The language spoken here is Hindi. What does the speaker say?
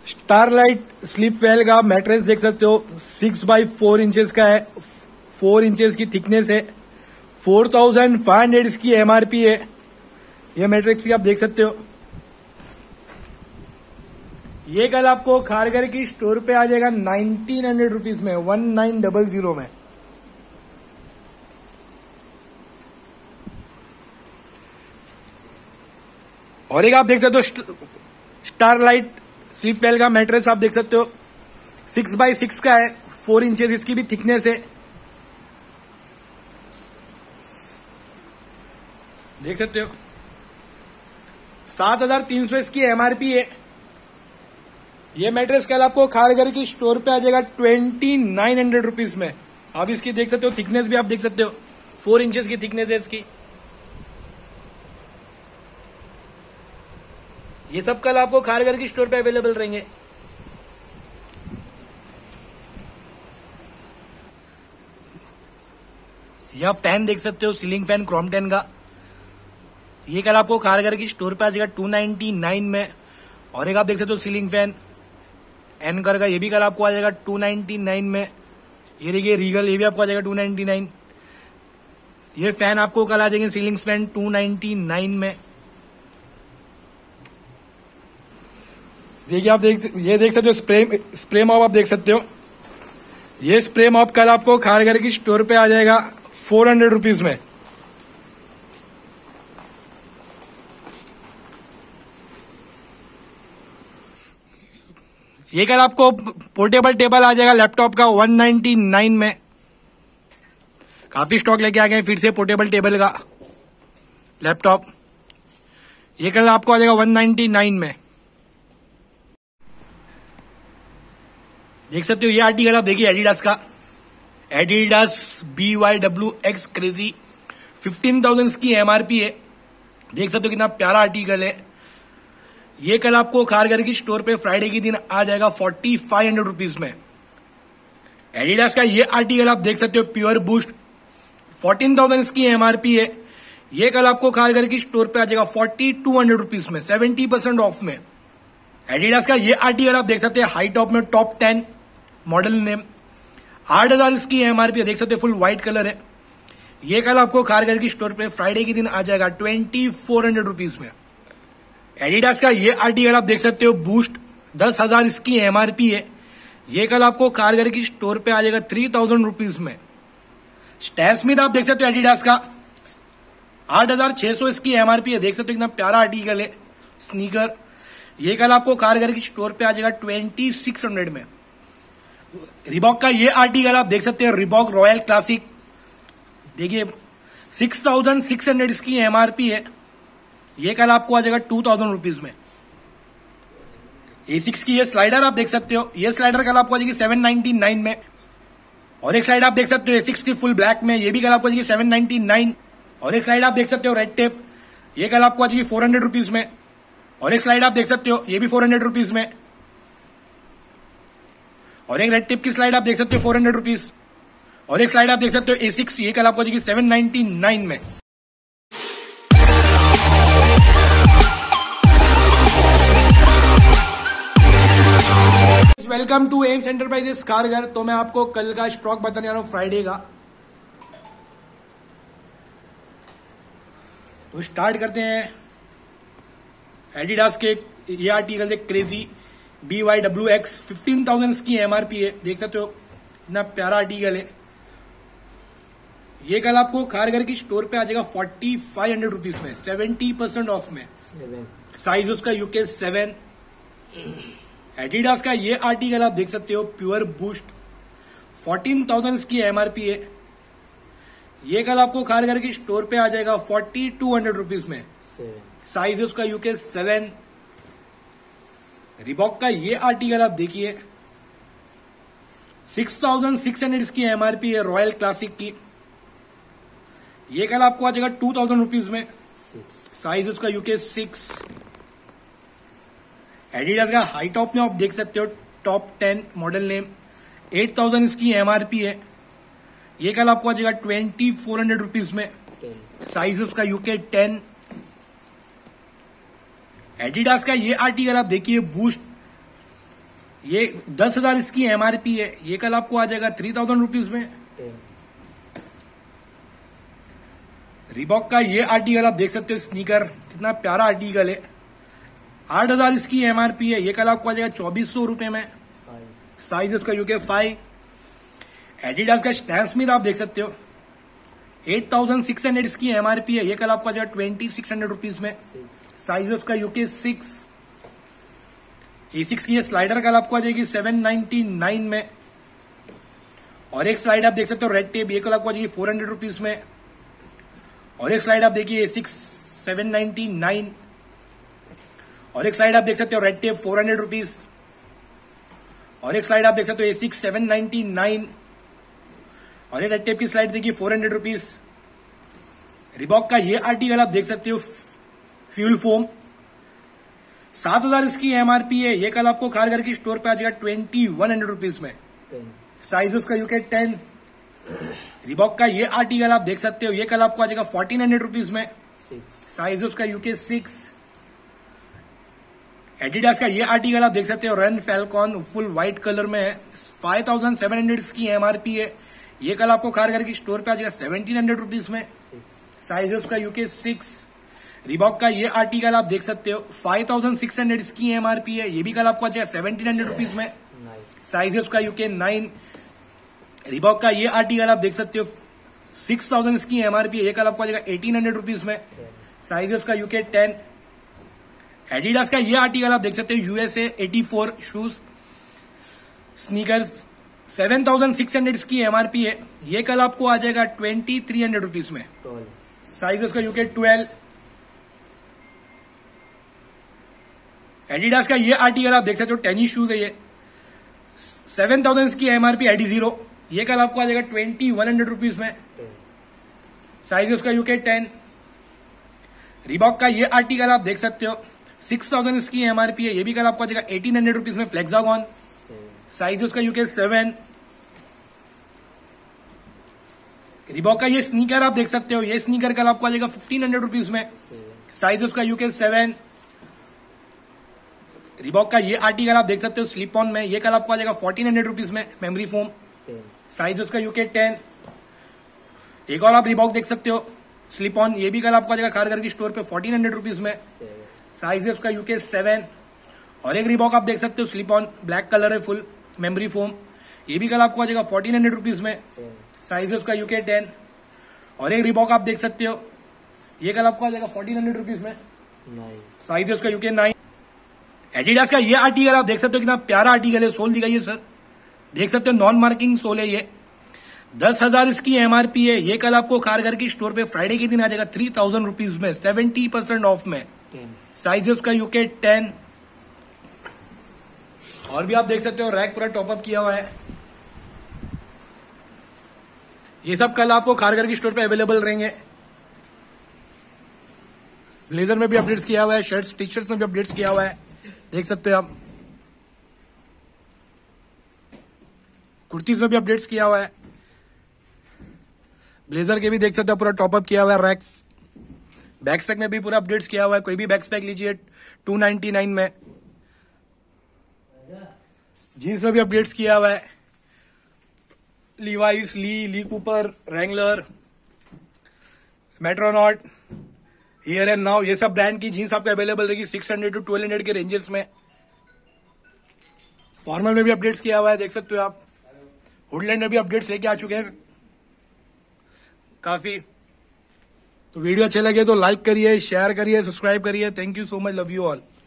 स्टारलाइट स्लीप वेल का मैट्रेस देख सकते हो, 6x4 इंचेस का है, 4 इंचेस की थिकनेस है, 4500 इसकी एमआरपी है। ये मैट्रेस की आप देख सकते हो। ये कल आपको खारगर की स्टोर पे आ जाएगा 1900 रुपीज में, 1900 में। और एक आप देख सकते हो स्टारलाइट स्लीप वेल का मैट्रेस आप देख सकते हो, 6x6 का है, 4 इंचेस इसकी भी थिकनेस है। देख सकते हो 7300 इसकी एमआरपी है। ये मैट्रेस कल आपको खारगर की स्टोर पे आ जाएगा 2900 रुपीज में। आप इसकी देख सकते हो, थिकनेस भी आप देख सकते हो, 4 इंचेस की थिकनेस है इसकी। ये सब कल आपको खारगर की स्टोर पे अवेलेबल रहेंगे। यह फैन देख सकते हो, सीलिंग फैन क्रॉम्पटन का। ये कल आपको खारगर की स्टोर पे आ जाएगा 299 में। और एक आप देख सकते हो सीलिंग फैन एनकर का, ये भी कल आपको आ जाएगा 299 में। ये देखिए रीगल, ये भी आपको आ जाएगा 299। ये फैन आपको कल आ जाएंगे सीलिंग फैन 299 में। देखिए आप ये देख सकते हो स्प्रे मॉप आप देख सकते हो। ये स्प्रे मॉप कल आपको खारगर की स्टोर पे आ जाएगा 400 रुपीज में। ये कल आपको पोर्टेबल टेबल आ जाएगा लैपटॉप का 199 में। काफी स्टॉक लेके आ गए फिर से पोर्टेबल टेबल का लैपटॉप। ये कल आपको आ जाएगा 199 में। देख सकते हो ये आर्टिकल आप देखिए एडिडास का, एडिडास BYWX क्रेजी, 15,000 की एमआरपी है। देख सकते हो कितना प्यारा आर्टिकल है। ये कल आपको खारगर की स्टोर पे फ्राइडे के दिन आ जाएगा 4500 रुपीज में। एडिडास का ये आर्टिकल आप देख सकते हो, प्योर बूस्ट, 14,000 की एमआरपी है। ये कल आपको खारगर की स्टोर पे आ जाएगा 4200 रुपीज में, 70% ऑफ में। एडिडास का ये आर्टिकल आप देख सकते हैं हाई टॉप में, टॉप 10 मॉडल नेम, 8000 इसकी एमआरपी, देख सकते हैं फुल व्हाइट कलर है। ये कल आपको खारगर की स्टोर पे फ्राइडे के दिन आ जाएगा 2400 रुपीज में। एडिडास का ये आर्टिकल आप देख सकते हो बूस्ट, 10,000 इसकी एमआरपी है। ये कल आपको खारगर की स्टोर पे आ जाएगा 3000 रुपीज में। स्टैन स्मिथ आप देख सकते हो एडिडास का, 8600 इसकी एमआरपी है। देख सकते हो कितना प्यारा आर्टिकल है स्नीकर। ये कल आपको खारगर की स्टोर पे आ जाएगा 2600 में। रिबॉक का ये आर्टिकल आप देख सकते हो, रिबॉक रॉयल क्लासिक, देखिए 6600 इसकी एमआरपी है। ये कल आपको आ जाएगा 2000 रुपीज में। A6 की ये स्लाइडर आप देख सकते हो, ये स्लाइडर कल आपको आ जाएगी 799 में। और एक साइड आप देख सकते हो A6 की फुल ब्लैक में, ये भी कल आपको आ जाएगी 799। और एक साइड आप देख सकते हो रेड टेप, ये कल आपको आ जाएगी 400 रुपीज में। और एक स्लाइड आप देख सकते हो, ये भी 400 रुपीज में। और एक रेड टिप की स्लाइड आप देख सकते हो 400 रुपीज। और एक स्लाइड आप देख सकते हो A6, ये कल आपको जाएगी 799 में। वेलकम टू एम्स एंटरप्राइजेस खारगर। तो मैं आपको कल का स्टॉक बताने जा रहा हूं फ्राइडे का। तो स्टार्ट करते हैं। एडिडास के ये आर्टिकल है क्रेजी BYWX, 15,000 की एमआरपी है। देख सकते हो इतना प्यारा आर्टिकल है। ये कल आपको खारगर की स्टोर पे आ जाएगा 4500 रुपीज में, 70% ऑफ में। साइज उसका UK 7। एडिडास का ये आर्टिकल आप देख सकते हो, प्योर बूस्ट, 14,000 की एमआरपी है। ये कल आपको खारगर की स्टोर पे आ जाएगा 4200 रुपीज में। साइज उसका UK 7। रिबॉक का ये आर्टिकल आप देखिए, 6600 इसकी एमआरपी है, रॉयल क्लासिक की। ये कल आपको आ जाएगा 2000 रुपीज में। साइज उसका UK 6। एडिडास का हाई टॉप में आप देख सकते हो, टॉप 10 मॉडल नेम, 8000 इसकी एमआरपी है। ये कल आपको आ जाएगा 2400 रुपीज में। साइज उसका UK 10। एडिडास का ये आर्टिकल आप देखिए बूस्ट, ये 10,000 इसकी एमआरपी है, ये कल आपको आ जाएगा 3,000 रुपीज में। रिबॉक का ये आर्टिकल आप देख सकते हो, स्नीकर कितना प्यारा आर्टिकल है। 8,000 इसकी एमआरपी है, ये कल आपको आ जाएगा 2,400 रुपए में। साइज उसका यूके 5। एडिडास का स्टैन स्मिथ आप देख सकते हो, 8,600 इसकी एमआरपी है, ये कल आपको आ जाएगा 2,600 रुपीज में। साइज उसका यूके 6। A6 की ये स्लाइडर कल आपको आ जाएगी 799 में। और एक स्लाइड आप देख सकते हो रेड टेप, ये कल आपको आ जाएगी 400 रुपीज में। और एक स्लाइड आप देखिए A6 799। और एक स्लाइड आप देख सकते हो रेड टेप 400 रुपीज। और एक स्लाइड आप देख सकते हो A6 799। और ये रेड टेप की स्लाइड देखिए 400 रुपीज। रिबॉक का ये आर्टिकल आप देख सकते हो, फ्यूल फोम, 7,000 इसकी एमआरपी है, ये कल आपको खारघर की स्टोर पे आ जाएगा 2,100 रुपीज में। साइज उसका यूके 10। रिबॉक का ये आर्टिकल आप देख सकते हो, ये कल आपको आ जाएगा 1,400 रुपीज में। साइज उसका यूके 6। एडिडास का ये आर्टिकल आप देख सकते हो, Run Falcon, full white colour में है, 5,700 इसकी एमआरपी है, ये कल आपको खारघर की स्टोर पे आ जाएगा 1,700 रुपीज में। साइज उसका यूके 6। रिबॉक का ये आर्टिकल आप देख सकते हो, 5,600 इसकी एमआरपी है, ये भी कल आपको आ जाएगा 1,700 रुपीज में। साइज है उसका यूके 9। रिबॉक का ये आर्टिकल आप देख सकते हो, 6,000 इसकी एमआरपी है, ये कल आपको आ जाएगा 1,800 रुपीज में। साइज है उसका यूके 10। एडिडास का ये आर्टिकल आप देख सकते हो, USA 84 शूज स्नीकर, 7,600 इसकी एमआरपी है, ये कल आपको आ जाएगा 2,300 रुपीज में। साइज उसका यूके 12। एडिडास का ये आर्टिकल आप देख सकते हो, टेनिस शूज है, ये 7,000 इसकी एमआरपी Adi0, ये कल आपको आ जाएगा 2,100 रुपीज में। साइज उसका यूके 10। रिबॉक का ये आर्टिकल आप देख सकते हो, 6,000 इसकी एमआरपी है, ये भी कल आपको आ जाएगा 1,800 रुपीज में। फ्लेक्सागॉन, साइज उसका यूके 7। रिबॉक का ये स्नीकर आप देख सकते हो, ये स्नीकर कल आपको आ जाएगा 1,500 रुपीज में। साइज उसका यूके 7। रिबॉक का ये आर्टिकल आप देख सकते हो, स्लिप ऑन में, ये कल आपको आ जाएगा 1,400 रुपीज में, मेमोरी फोम। साइज उसका यूके 10। एक और आप रिबॉक देख सकते हो, स्लिप ऑन, ये भी कल आपको आ जाएगा खारघर की स्टोर पे 1,400 रुपीज में। साइज है उसका यूके 7। और एक रिबॉक आप देख सकते हो, स्लिप ऑन, ब्लैक कलर है, फुल मेमोरी फोम, ये भी कल आपको आ जाएगा 1,400 रुपीज में। साइज है उसका यूके 10। और एक रिबॉक आप देख सकते हो, ये कल आपको आ जाएगा 1,400 रुपीज में। साइज है उसका यूके 9। एडिडास का ये आर्टिकल आप देख सकते हो, कितना प्यारा आर्टिकल है, सोल दिखाइए सर, देख सकते हो नॉन मार्किंग सोल है, ये 10,000 इसकी एमआरपी है, ये कल आपको खारघर की स्टोर पे फ्राइडे के दिन आ जाएगा 3,000 रुपीज में, 70% ऑफ में। साइज है उसका यूके 10। और भी आप देख सकते हो, रैक पूरा टॉपअप किया हुआ है, ये सब कल आपको खारघर की स्टोर पे अवेलेबल रहेंगे। ब्लेजर में भी अपडेट्स किया हुआ है, शर्ट्स टी शर्ट्स में भी अपडेट्स किया हुआ है, देख सकते हो आप। कुर्तीज में भी अपडेट्स किया हुआ है, ब्लेजर के भी देख सकते हो पूरा टॉपअप किया हुआ है। रैक बैक पैक में भी पूरा अपडेट्स किया हुआ है, कोई भी बैक पैक लीजिए 299 में। जीन्स में भी अपडेट्स किया हुआ है, Levi's, Lee Cooper, Wrangler, Metronaut, here and now, ये सब ब्रांड की जीन्स आपको अवेलेबल रहेगी 600 to 1,200 के रेंजेस में। फॉर्मल में भी अपडेट्स किया हुआ है, देख सकते हो आप। वुडलैंड में भी अपडेट्स लेके आ चुके हैं काफी। तो वीडियो अच्छे लगे तो लाइक करिए, शेयर करिए, सब्सक्राइब करिए। Thank you so much, love you all.